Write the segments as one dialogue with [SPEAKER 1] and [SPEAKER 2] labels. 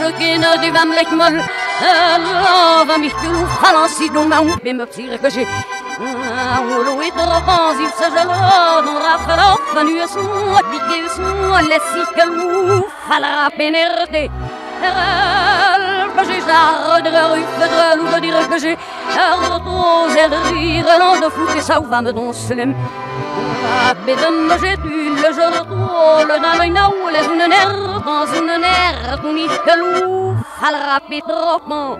[SPEAKER 1] je kenne die Wamlech mal. Love mich geloof, balancie dans ma houppe et me tire que j'ai. Olo et trop il se gelo, non rafalo, venu son, piqué son, laissi que l'ouf, à la pénérité. Que j'ai jarre de rue, de loup, de dire que j'ai rose et de rire, non de fou, et ça ou va me danser. Bédem, j'ai tu le jeu de trop, le dans l'œil, non, les une nerf, dans une nerf, on y que l'ouf, à la rapide trop.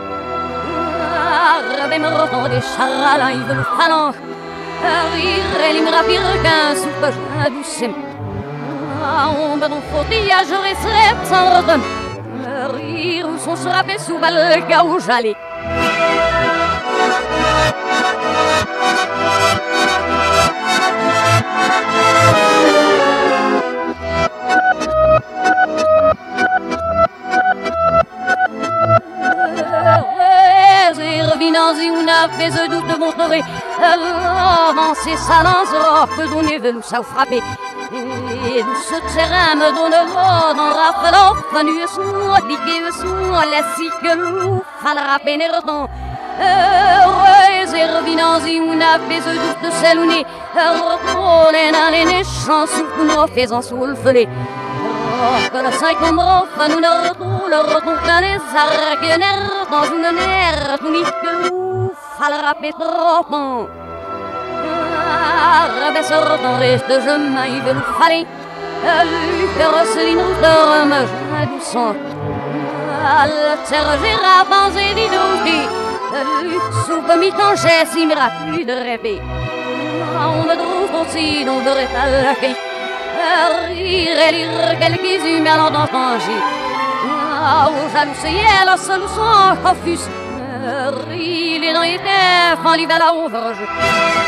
[SPEAKER 1] Rabem rotan des charalins, ils veulent falant. Rire, et l'imra pire qu'un soupe, j'adoucem. On va donc fauter, je resterai sans retour. Rire, où sont frappés sous balle, où j'allais. Revinanzi una fese doute montrer avancer sa lance que donner veut ça frapper et ce terrain me donne l'ordre en rappelant venu son piqué son la cycle fallra pénétrant heureuse et revinanzi una fese doute selune retourner dans les chances que nous faisons sous le feu. Que le cinq nombre nous ne retourne dans les arcs dans une nerf tout que nous fallra pétropon. Rabaisseur dans les deux chemins il veut nous faller. Lucre celine de remage doucement. La terre gira pensée d'idouter. Soupe mi-tanché si miracle de rêver. On me trouve aussi dans de rétal. Rire et lire quelques humains dans danger. Au jaloux ciel, seul son confus. Rire les dans les terres, en l'hiver la ombre.